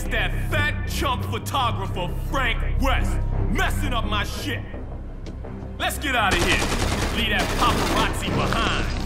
that fat chump photographer, Frank West, messing up my shit. Let's get out of here. Leave that paparazzi behind.